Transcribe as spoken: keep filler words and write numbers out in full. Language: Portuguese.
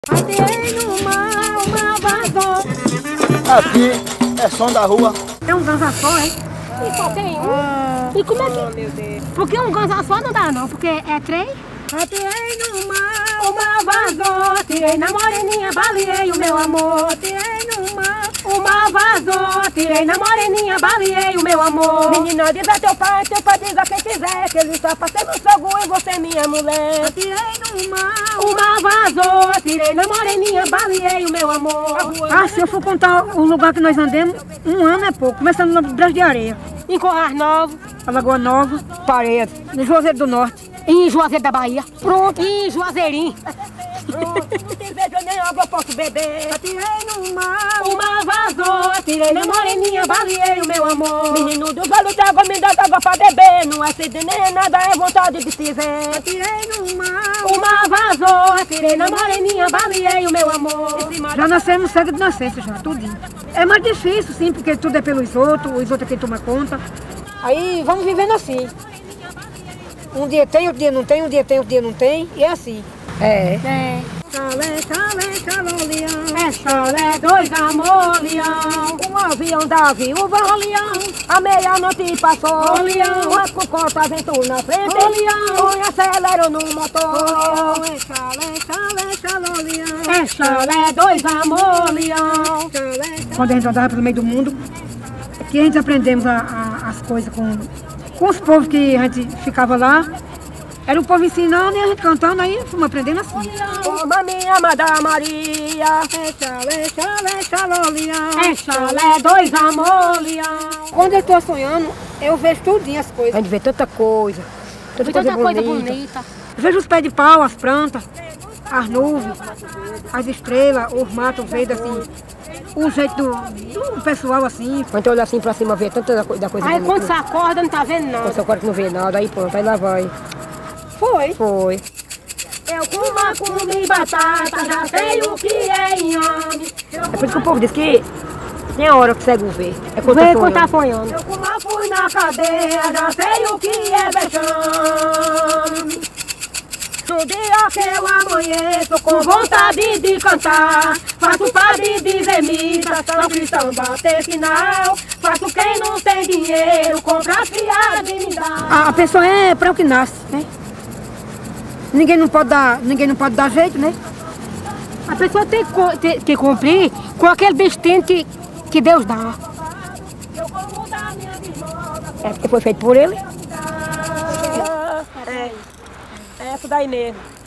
Ateei no mar, o mar vazou. Aqui é som da rua. É um ganso só, é? E só tem um? Ah, e como é que... Oh, meu Deus. Porque um ganso só não dá não, porque é três. Ateei no mar, o mar vazou. Tirei na moreninha, baleei o meu amor. Tirei no mar, o mar vazou. Tirei na moreninha, baleei o meu amor. Menina, diz a teu pai, teu pai diz a quem quiser, que ele só passei no fogo e você é minha mulher. Atirei no mar, o mar vazou. Tirei na moreninha, baleei o meu amor. Ah, se eu for contar o lugar que nós andamos, um ano é pouco. Começando no Braço de Areia, Em Corrais Novos, Alagoa Nova, Paredes, no Juazeiro do Norte. em Juazeiro da Bahia. Pronto. E em Juazeirinho. Pronto, não tem beijo nem água, eu posso beber. Atirei no mar, O mar vazou, tirei na moreninha, baleei o meu amor. menino do galo de água, me dá água pra beber. Não é sede nem nada, é vontade de se ver. Atirei no mar, O mar vazou, tirei na moreninha, baleei o meu amor. já nascemos cego de nascença, já, tudinho. É mais difícil, sim, porque tudo é pelos outros, os outros é quem toma conta. Aí vamos vivendo assim. Um dia tem, outro dia não tem, um dia tem, outro dia não tem, e é assim. É. É, Chalé, chalé, chalolião. é chalé, dois amor, leão. Um avião da viúva, ô leão. A meia-noite passou, Ô, leão. Uma cocota ventou na frente, Ô, leão. Um acelerou no motor. Ô, É chalé, chalé, chalolião. É chalé, dois amor, leão. Quando a gente andava pelo meio do mundo, que a gente aprendemos a, a- as coisas com, com os povos que a gente ficava lá. Era o povo ensinando e a gente cantando, aí fomos aprendendo assim. Toma minha amada Maria, é chalé, chalé, chalolião. É chalé, dois amor, leão. Quando eu estou sonhando, eu vejo tudinho as coisas. A gente vê tanta coisa, tanta Vi coisa tanta coisa bonita. bonita. Eu vejo os pés de pau, as plantas, as nuvens, as estrelas, os matos verdes assim. O jeito do, do pessoal assim. Quando eu olho assim pra cima, vê tanta da coisa Aí quando bonita. você acorda, não tá vendo Quando nada. você acorda que não vê nada, aí pronto, aí lá vai. Foi? Foi. Eu com macumba e batata, já sei o que é inhame. É por isso que o povo diz que tem a hora que cego vê. É quando Vê tá quando tá sonhando. sonhando. Eu com uma fui na cadeia, já sei o que é vexame. No dia que eu amanheço com vontade de cantar, faço padre dizer missa, São Cristão bater sinal, faço quem não tem dinheiro, compra as fiadas e me dá. A, a pessoa é para o que nasce, né? Ninguém não pode dar, ninguém não pode dar jeito, né? A pessoa tem que, co- tem que cumprir com aquele destino que, que Deus dá. É porque foi feito por ele. É, é essa daí mesmo.